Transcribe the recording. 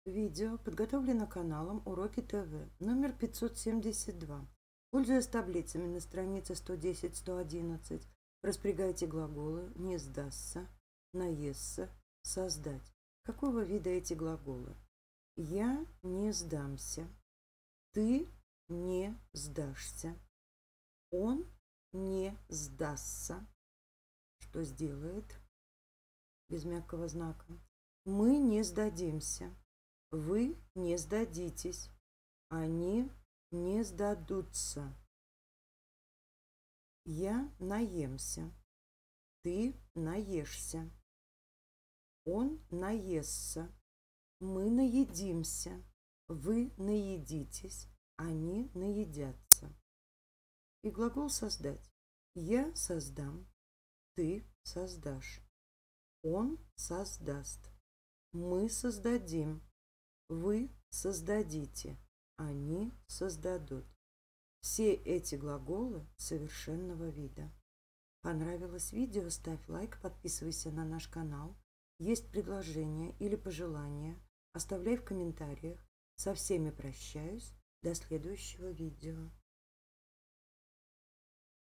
Видео подготовлено каналом Уроки ТВ номер 572. Пользуясь таблицами на странице 110-111, распрягайте глаголы «не сдастся», «наестся», «создать». Какого вида эти глаголы? Я не сдамся. Ты не сдашься. Он не сдастся. Что сделает? Без мягкого знака. Мы не сдадимся. Вы не сдадитесь. Они не сдадутся. Я наемся. Ты наешься. Он наестся. Мы наедимся. Вы наедитесь. Они наедятся. И глагол создать. Я создам. Ты создашь. Он создаст. Мы создадим. Вы создадите. Они создадут. Все эти глаголы совершенного вида. Понравилось видео? Ставь лайк, подписывайся на наш канал. Есть предложения или пожелания? Оставляй в комментариях. Со всеми прощаюсь. До следующего видео.